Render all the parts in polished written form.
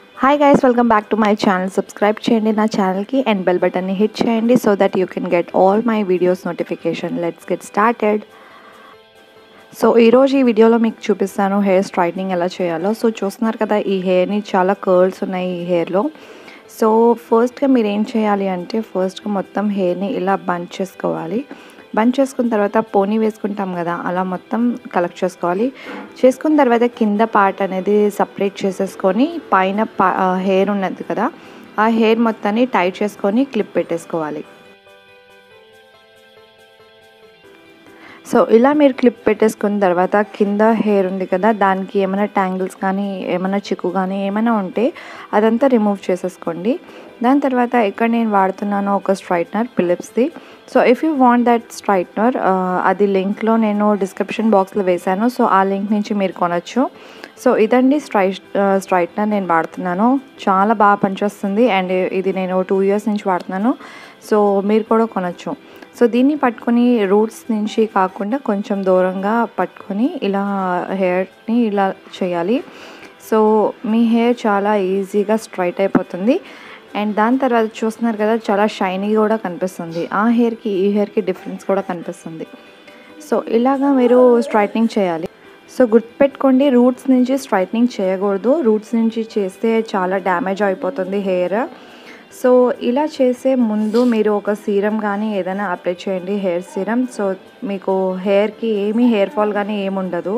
Hi guys, welcome back to my channel. Subscribe cheyandi na channel ki and bell button ni hit cheyandi so that you can get all my videos notification. Let's get started. So ఈరోజు ఈ వీడియోలో మీకు చూపిస్తాను hair straightening ఎలా చేయాలో. So చూస్తున్నారు కదా, ఈ హెయిర్ని చాలా కర్ల్స్ ఉన్నాయి ఈ హెయిర్లో. సో ఫస్ట్గా మీరు ఏం చేయాలి అంటే, ఫస్ట్గా మొత్తం హెయిర్ని ఇలా బంచ్ చేసుకోవాలి. బంచ్ చేసుకున్న తర్వాత పోనీ వేసుకుంటాం కదా, అలా మొత్తం కలెక్ట్ చేసుకోవాలి. చేసుకున్న తర్వాత కింద పార్ట్ అనేది సపరేట్ చేసేసుకొని పైన హెయిర్ ఉన్నది కదా, ఆ హెయిర్ మొత్తాన్ని టైట్ చేసుకొని క్లిప్ పెట్టేసుకోవాలి. సో ఇలా మీరు క్లిప్ పెట్టేసుకున్న తర్వాత కింద హెయిర్ ఉంది కదా, దానికి ఏమైనా ట్యాంగిల్స్ కానీ ఏమైనా చిక్కు కానీ ఏమైనా ఉంటే అదంతా రిమూవ్ చేసేసుకోండి. దాని తర్వాత ఇక్కడ నేను వాడుతున్నాను ఒక స్ట్రైట్నర్ ఫిలిప్స్ది. So if you want that straightener, అది లింక్లో నేను డిస్క్రిప్షన్ బాక్స్లో వేశాను. సో ఆ లింక్ నుంచి మీరు కొనచ్చు. సో ఇదండి స్ట్రైట్నర్ నేను వాడుతున్నాను. చాలా బాగా పనిచేస్తుంది అండ్ ఇది నేను 2 years నుంచి వాడుతున్నాను. సో మీరు కూడా కొనచ్చు. సో దీన్ని పట్టుకొని రూట్స్ నుంచి కాకుండా కొంచెం దూరంగా పట్టుకొని ఇలా హెయిర్ని ఇలా చేయాలి. సో మీ హెయిర్ చాలా ఈజీగా స్ట్రైట్ అయిపోతుంది. అండ్ దాని తర్వాత చూస్తున్నారు కదా, చాలా షైనీగా కూడా కనిపిస్తుంది. ఆ హెయిర్కి ఈ హెయిర్కి డిఫరెన్స్ కూడా కనిపిస్తుంది. సో ఇలాగా మీరు స్ట్రైట్నింగ్ చేయాలి. సో గుర్తుపెట్టుకోండి, రూట్స్ నుంచి స్ట్రైట్నింగ్ చేయకూడదు. రూట్స్ నుంచి చేస్తే చాలా డ్యామేజ్ అయిపోతుంది హెయిర్. సో ఇలా చేసే ముందు మీరు ఒక సీరం కానీ ఏదైనా అప్లై చేయండి, హెయిర్ సీరం. సో మీకు హెయిర్కి హెయిర్ ఫాల్ కానీ ఏముండదు.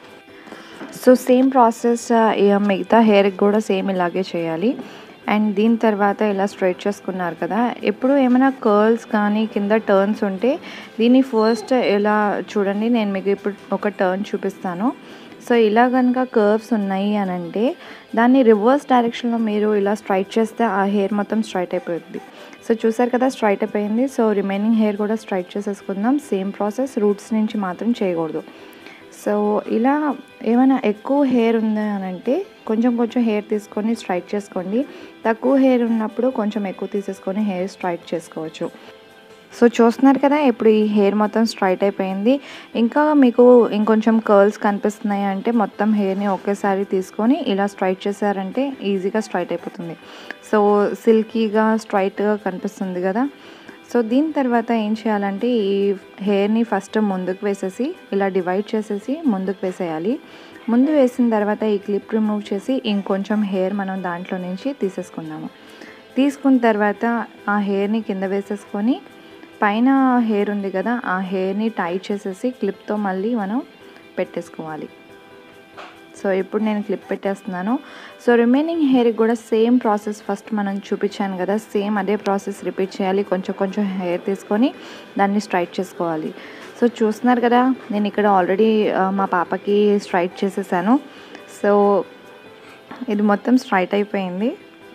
సో సేమ్ ప్రాసెస్ మిగతా హెయిర్కి కూడా సేమ్ ఇలాగే చేయాలి. అండ్ దీని తర్వాత ఇలా స్ట్రైట్ చేసుకున్నారు కదా, ఎప్పుడు ఏమైనా కర్ల్స్ కానీ కింద టర్న్స్ ఉంటే దీన్ని ఫస్ట్ ఇలా చూడండి. నేను మీకు ఇప్పుడు ఒక టర్న్ చూపిస్తాను. సో ఇలా కనుక కర్వ్స్ ఉన్నాయి అని అంటే దాన్ని రివర్స్ డైరెక్షన్లో మీరు ఇలా స్ట్రైట్ చేస్తే ఆ హెయిర్ మొత్తం స్ట్రైట్ అయిపోతుంది. సో చూసారు కదా, స్ట్రైట్ అయిపోయింది. సో రిమైనింగ్ హెయిర్ కూడా స్ట్రైట్ చేసేసుకుందాం. సేమ్ ప్రాసెస్, రూట్స్ నుంచి మాత్రం చేయకూడదు. సో ఇలా ఏమైనా ఎక్కువ హెయిర్ ఉంది అని అంటే కొంచెం కొంచెం హెయిర్ తీసుకొని స్ట్రైట్ చేసుకోండి. తక్కువ హెయిర్ ఉన్నప్పుడు కొంచెం ఎక్కువ తీసేసుకొని హెయిర్ స్ట్రైట్ చేసుకోవచ్చు. సో చూస్తున్నారు కదా, ఇప్పుడు ఈ హెయిర్ మొత్తం స్ట్రైట్ అయిపోయింది. ఇంకా మీకు ఇంకొంచెం కర్ల్స్ కనిపిస్తున్నాయి అంటే మొత్తం హెయిర్ని ఒకేసారి తీసుకొని ఇలా స్ట్రైట్ చేశారంటే ఈజీగా స్ట్రైట్ అయిపోతుంది. సో సిల్కీగా స్ట్రైట్గా కనిపిస్తుంది కదా. సో దీని తర్వాత ఏం చేయాలంటే, ఈ హెయిర్ని ఫస్ట్ ముందుకు వేసేసి ఇలా డివైడ్ చేసేసి ముందుకు వేసేయాలి. ముందు వేసిన తర్వాత ఈ క్లిప్ రిమూవ్ చేసి ఇంకొంచెం హెయిర్ మనం దాంట్లో నుంచి తీసేసుకున్నాము. తీసుకున్న తర్వాత ఆ హెయిర్ని కింద వేసేసుకొని పైన హెయిర్ ఉంది కదా, ఆ హెయిర్ని టైట్ చేసేసి క్లిప్తో మళ్ళీ మనం పెట్టేసుకోవాలి. సో ఇప్పుడు నేను క్లిప్ పెట్టేస్తున్నాను. సో రిమైనింగ్ హెయిర్కి కూడా సేమ్ ప్రాసెస్, ఫస్ట్ మనం చూపించాను కదా, సేమ్ అదే ప్రాసెస్ రిపీట్ చేయాలి. కొంచెం కొంచెం హెయిర్ తీసుకొని దాన్ని స్ట్రైట్ చేసుకోవాలి. సో చూస్తున్నారు కదా, నేను ఇక్కడ ఆల్రెడీ మా పాపకి స్ట్రైట్ చేసేసాను. సో ఇది మొత్తం స్ట్రైట్ అయిపోయింది.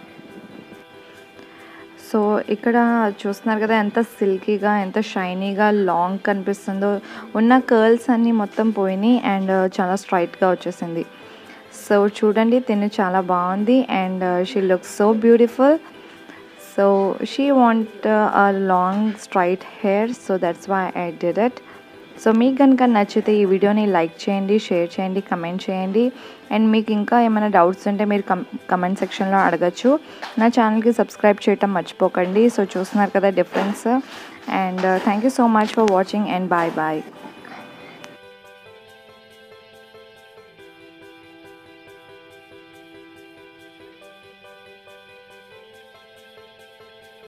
సో ఇక్కడ చూస్తున్నారు కదా, ఎంత సిల్కీగా ఎంత షైనీగా లాంగ్ కనిపిస్తుందో. ఉన్న కర్ల్స్ అన్నీ మొత్తం పోయినాయి అండ్ చాలా స్ట్రైట్గా వచ్చేసింది. సో చూడండి, తిని చాలా బాగుంది and she looks so beautiful. So she want a long straight hair, so that's why I did it. So మీకు కనుక నచ్చితే ఈ వీడియోని లైక్ చేయండి, షేర్ చేయండి, కమెంట్ చేయండి. అండ్ మీకు ఇంకా ఏమైనా డౌట్స్ ఉంటే మీరు కమెంట్ సెక్షన్లో అడగచ్చు. నా ఛానల్కి సబ్స్క్రైబ్ చేయటం మర్చిపోకండి. సో చూస్తున్నారు కదా difference. And thank you so much for watching and bye bye.